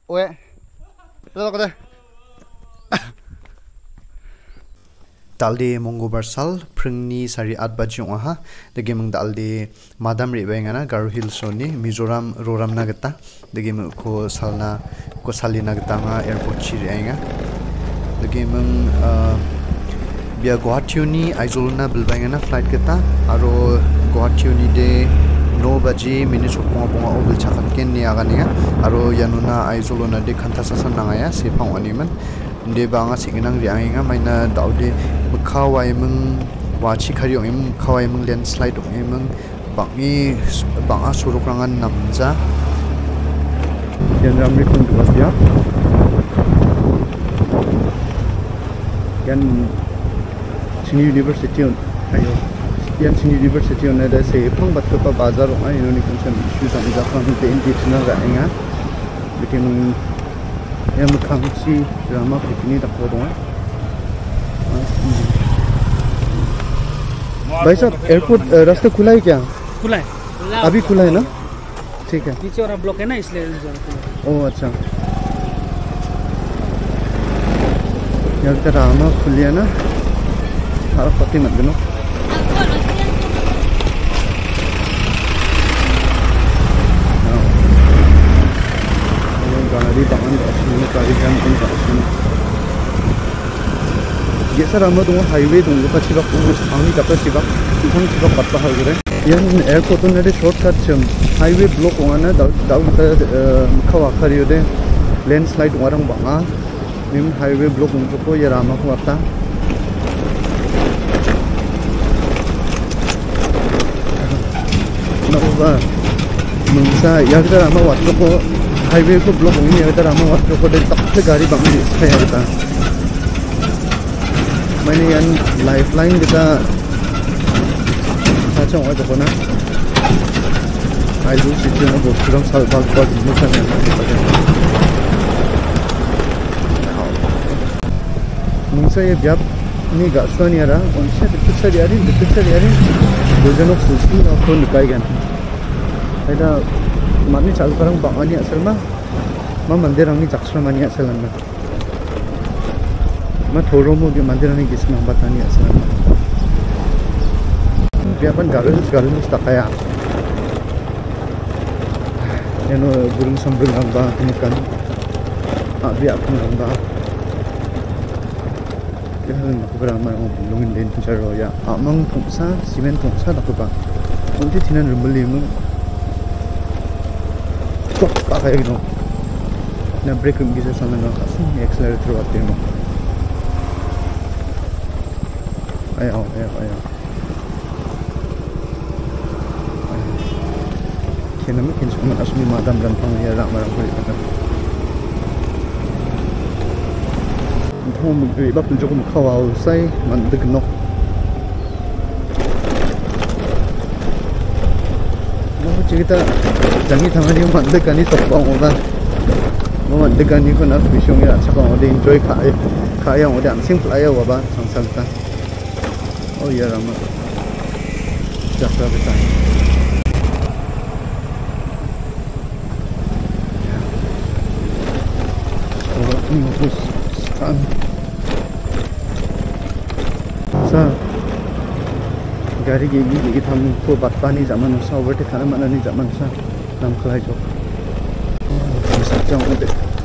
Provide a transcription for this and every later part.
Oe. Ito ko Dalde Mongobar Sal, Pringni Sari Adbajung aha, the game Dalde Madam Ribangana, Garo Hill Sony, Mizoram Roram Nagata, the game Ko Salna, Ko Salina Gatanga, Airport Chirianga, the game Bia Guatiuni, Aizolna Bilbangana, Flight Gata, Aro Guatiuni de No Baji, Minutes of Ponga Obil Chakan Niagania, Aro Yanuna, Aizolona de Cantasasanangaya, Sepang Animan. Dia bangga signang dia ingat mana daude kawai meng wachi kari orang kawai meng landslide orang meng bangi bangga suruh rangan namza. Yang ramai pun tu pasti ya. Yang sini university on, ayo. Yang sini university on ada sepang bat kepa bazar orang ini konsen isu tentang jalan TNT channel raya. Bikin yang mengkaji Rama ini tak boleh. भाई साहब एयरपोर्ट रास्ता खुला है क्या? खुला है अभी खुला है ना? ठीक है नीचे और ब्लॉक है ना इसलिए ओह अच्छा यार तो रामा खुलिया ना सारा पति मत देना गाड़ी बाहर गाड़ी जाम ये सर हम तो हाईवे दूंगा पच्चीस बार आनी का पच्चीस बार इधर चिपा पत्ता है उधर यार एयरपोर्ट तो मेरे शॉर्टकट चम हाईवे ब्लॉक हुआ ना दाउ का खवा खरी उधर लैंडस्लाइड हुआ रंग बांगा निम हाईवे ब्लॉक उनको को ये रामा को आता ना होगा मुंसा यार इधर रामा वाटलो को हाईवे को ब्लॉक होंगे यार इधर रामा वाटलो को दे तब से गाड़ी बांगी है यार इधर मैंने यान lifeline kita macam apa tu na ayu situ na bos kurang salbag bag macam ni mungkin ya biar ni gak suan ya lah onse betul sehari dojan of susu aku nikai kan ada mana calu orang bangan ni asal mah mandir orang ni jaksra mani asal mana मैं थोड़ा मोटे मंदिर में किस में बता नहीं आसान क्या अपन गारो में स्टकाया ये नो गुरुंग संबंध लंबा निकल अभी अपन लंबा ये हमें मकुबरा हमारा लुंगिन लेन पुचार हो या आमंग थोंसा सीमेंट थोंसा तकुबा उनके थिना रुम्बली में चौक पाका एक नो ना ब्रेक में किसे सामने ना खासी एक्सेलरेटर आते हैं ayo kena mungkin cuma asmi madam dan panggil rak marang kulit kata home riba pun cukup kawal sai mandek nok mau cerita jangan tangan dia mandek kan ni sokong orang mau mandek kan ni kena bisung ya cakap orang enjoy kaya orang ansing playa wabah sang-sang oh ya Rama jaksa besar orang ini terus sekarang sa gari gigi kita hamko batpa ni zaman sa overtake kana mana ni zaman sa nam khalai jo bisa jang ude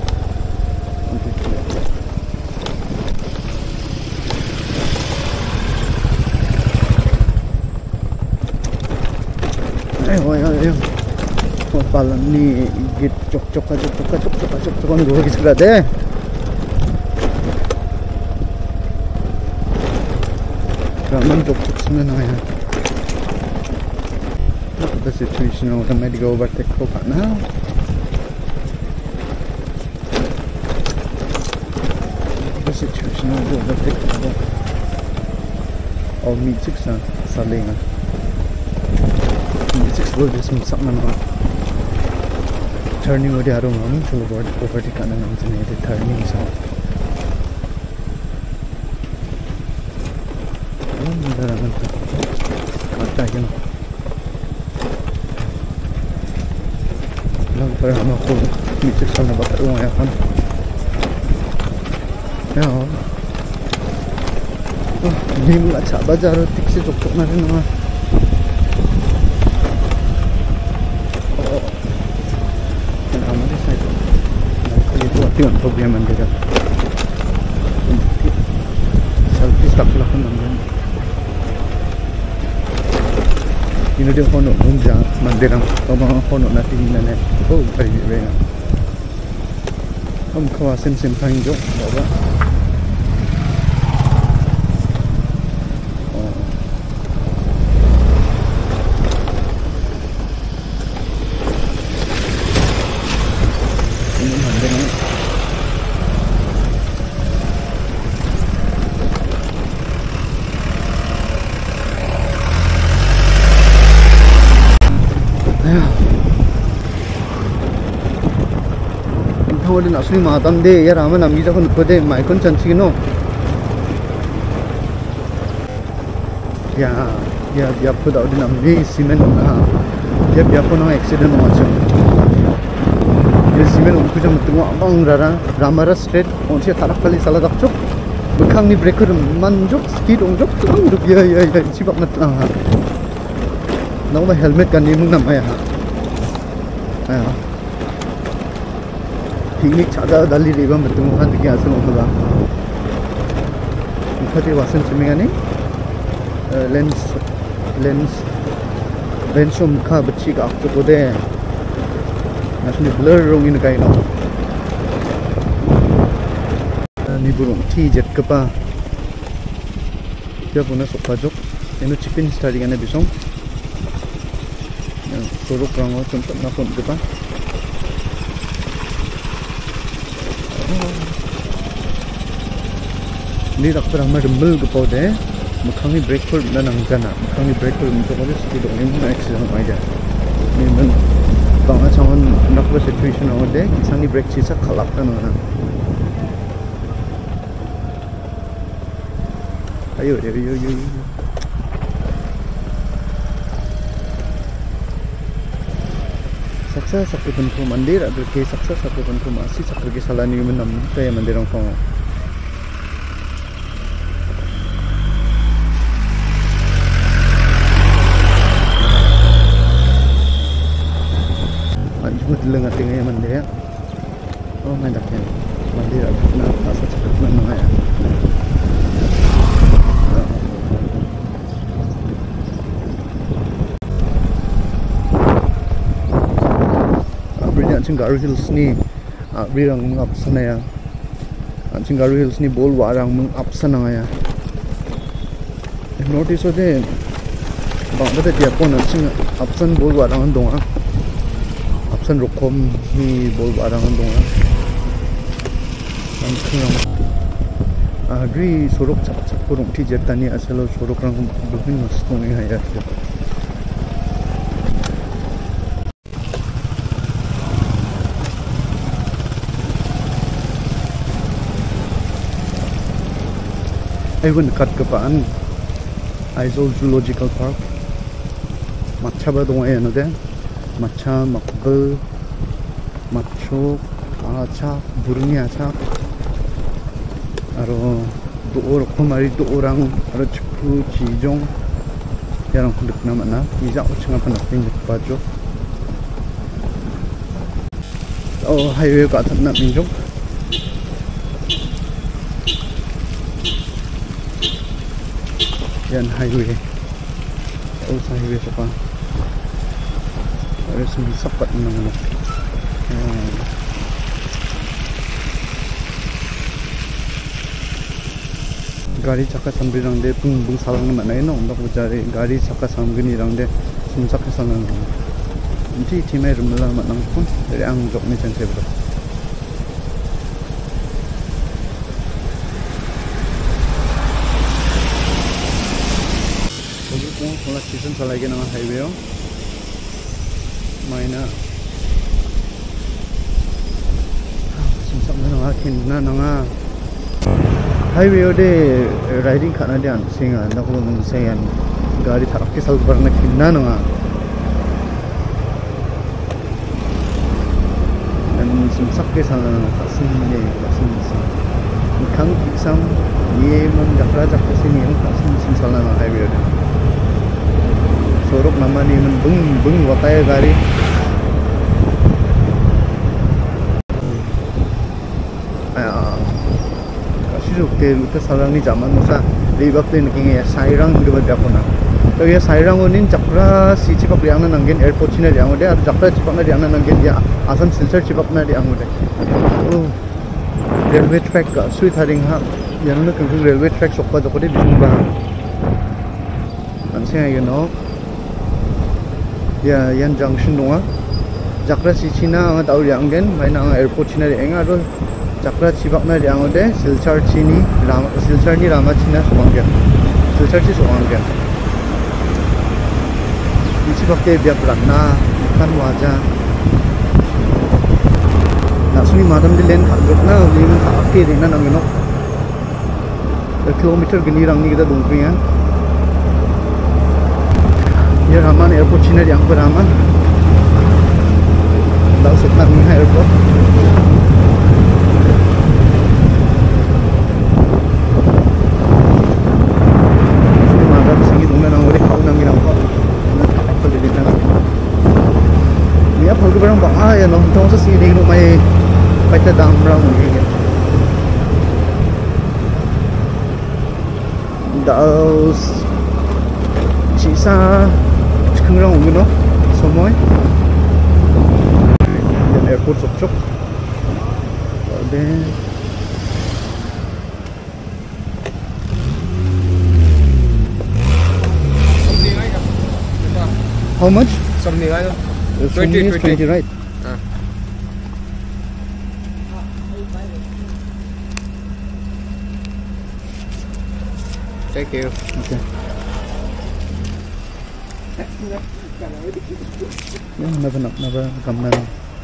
ayo palang ni git cok kan dua gitu lah deh ramen cok sebenarnya ya the situation orang may go overtake ko kana the situation go overtake ko or meet six salea Six just something about turning over the arrow to avoid overtake and then turning so Para ano ko dito sa nabatarong ya kan. Ya. Hindi mo at sa bazar tiksi tok na rin mga. Oo. Ano din sa ito. Nagkalito at yun problema nila. Selfie stock lang naman. Ini dia kono unja mandirang mga kono natin na oh ay rena kawasan simpang jo baba ini mandirang Hawalin asli matam de ya Rama namgi jakon kode maikon chanchi no ya biap ko daw din namgi simen na ya biap ko na accident no acho ya simen ko jam tunga bang rara Ramara straight onse tarak kali sala dakchok bukhang ni breaker manjok speed onjok tung duk ya chibak na tang ha naw ma helmet kan ni mung nam ya ha Picnic 찾아 달리 리바 betul kan tiga asal orang. Mungkin wasan semingan ni lens muka beci ke aku tu deh. Nasib blur rong ini kain no. Ni burung jet kepa. Dia punya sokajok. Ini chipin stari kan bisong. Sorok rango contoh nakon kepa. Ni rak perang merembel ke pau deh, mukhangi brake for na nang jana, mukhangi brake for untuk kau speed orang ni accident aja. Ni men bangga sangat nak buat situation awak deh, kisangi brake sisa kalap kan orang. Ayo. Saksa sakit pun kau mandir, ada kes saksa sakit pun kau masih sakit kesalahan ni menam, saya mandir orang kau. Lengan tinggi mandir, oh main daknya mandir aku nak asal cepat nak naya. Abri ancing Garo Hills ni, abri orang mengapsan ya. Ancing Garo Hills ni bol warang mengapsan ya. Notice ada, bangsa dia pun ancing apsan bol warang dong ah. San rokom ni bol barangan dong agri sorok chak kurung ti jetani asalo sorok rang bubin mastong ni haya Aiwan kat kepaan Aizawl Zoological Park matcha ba dong ay ano de matcha, makbel, macho, acak, burung acak, aro dua kemari dua orang, aro cukup cijong, yang kuduk nama na, ijak ucap apa nak pinjak baju. Oh highway kat atas nak pinjak. Yang highway, oh highway siapa? Ada sembih sapat mana. Gari cakap sambil orang deh pun bung salang mana ini, untuk mencari gari cakap sambil ni orang deh semua cakap salang. Nanti timai rumah mana pun dari anggap ni jangan sebab. Jadi pun kalau season selagi nama highway Maina sumsak na akin na nga highway ode riding kana dian singa naku mung sayan gari tarak ke salbar na kinna nga ke sana vaksin ni vaksin kang kisam ye mon jakra jakra sini vaksin sana highway ada sorok nama ni men beng wataya gari kasih ke luta sarang ni zaman masa lebak tu ni sairang hidup berapa na तो ये साइरांग उन्हीं चक्रा सी चिपक रियांग ना नंगेन एयरपोर्ट चिने रियांग उधे और चक्रा चिपक ना रियांग ना नंगेन या आसाम सिलचर चिपक ना रियांग उधे तो रेलवे ट्रैक का सुई थारिंग हाँ यानी ना क्योंकि रेलवे ट्रैक सोपा जो कोई बिजली बाहर अंसे है ये नो या यान जंक्शन दोंगा चक्रा सी चिना आंगा ताऊ रियांगेन भाई ना आंगा एयरपोर्ट चिने रियांग आरो चक्रा चिपक ना रियांग उधे सिलचर नी रामा चिना सोवांगे सिलचर ची सोवांगे isi pakai biar berana kan wajah nak sini madam di len khadrok na limen khake dina nangino kilometer gini rang ni kita dongpi ya ya Raman airport China yang beraman lau setnak ni airport sini madam sini dongna nang ore kau nang nang ni apa lagi barang bang ya no tong sa sini no may paita dam rang ni daus cisa keng rang ni no somoy yan airport sok then how much 20 right thank you okay never come now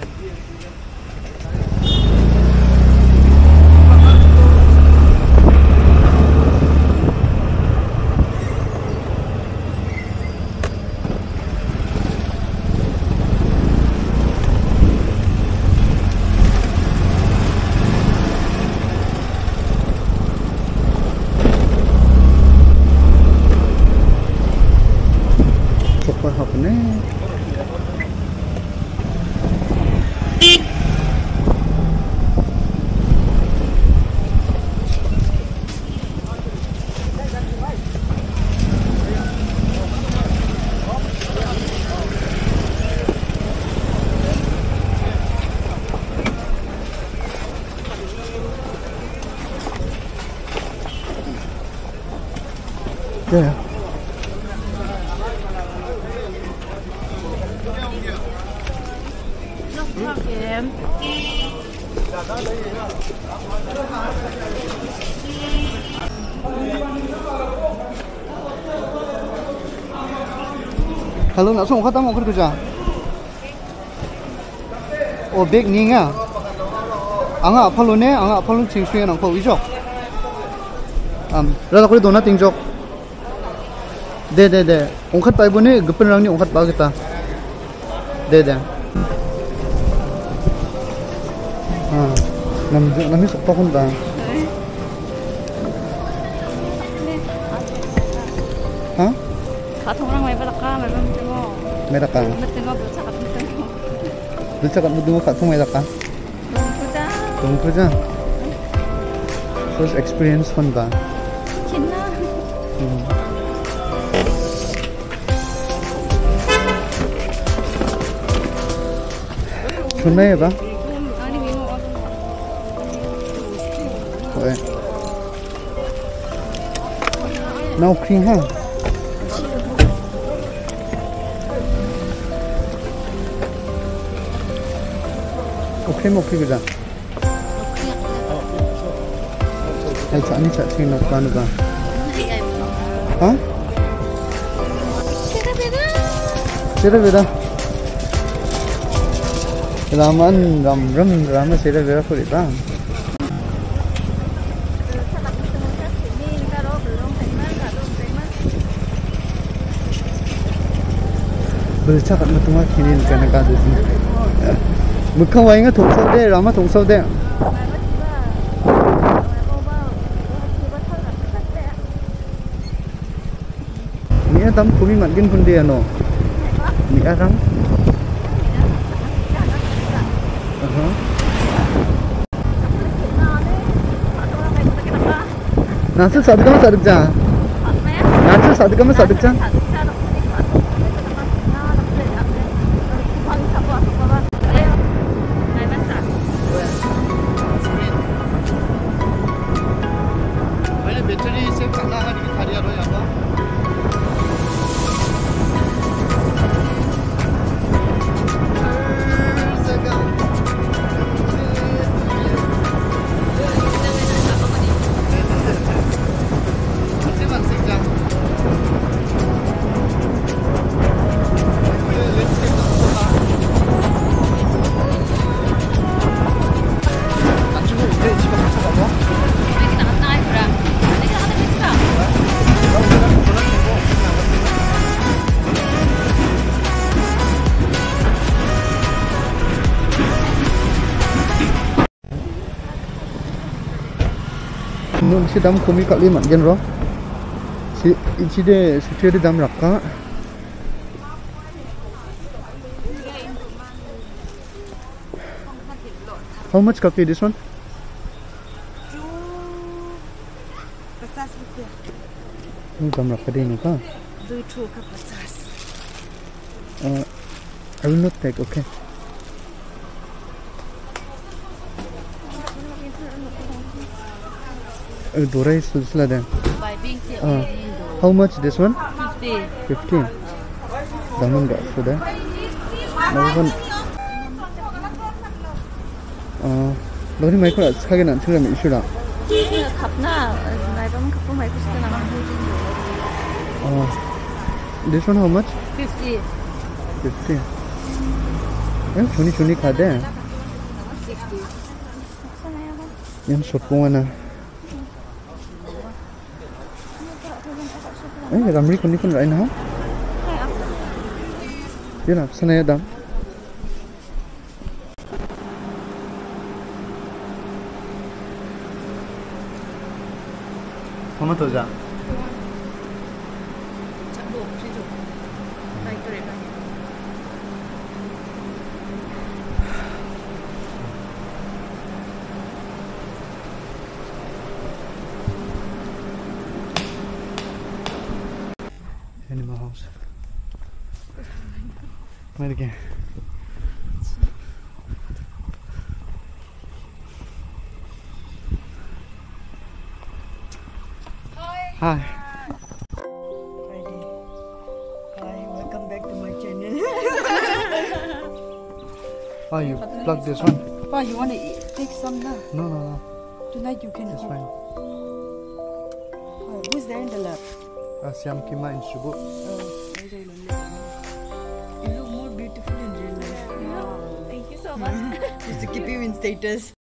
yeah Hello, nak song kata mau kerja. Oh, bag ni nga. Anga apalo ne, anga apalo cingsuya nang kau ijok. Rada kau dona tingjok. De. Ongkat pa ibu ni, gepen rang ni ongkat pa kita. De. Nami sopa kon ta. Hah? Katong orang may balaka, may bamtimo. May laka. Bamtimo, bulsakat bamtimo. Bulsakat bamtimo katong may laka. Tungkuja. First experience fun ba? Kina. Sunay ba? Okay. Now cream ha. Okay bisa. Ay sa ani sa sino paano ba? Ha? Sira beda. Rama sira beda ko ita. Bercakap matuma kini kana kadu. Mukha wainga thong sau de Rama thong sau de. Ni tam kumi matgin kundi ano. Ni arang. Nasu sadkam sadkja. Nasu sadkam sadkja. Nun si dam kumi kali mat gen ro. Si ichi de security dam rakka. How much kapi this one? 50 rupiah. Ni dam rakka de ni ka. 2 truk ke 50. I will not take, okay. Dora is silsila then. By being How much this one? 50. 15. Daman ga so there. Now one. Lori mai ko skage nan thura mi issue da. Kapna, naibam kapu mai kusta na. This one how much? 50. 50. Chuni kha de. 60. Yan sopong na. Ramri kuni kun right now. Yan sana ya dam. Kama to ja. Animal house. Wait again. Hi. Friday. Hi, welcome back to my channel. Oh, you plug this one? Pa, you want to take some now? No. Tonight you can It's cook. fine. Who's there in the lab? Siam Kima in Shubu. You look more beautiful in real life. Thank you so much. Just to keep you in status.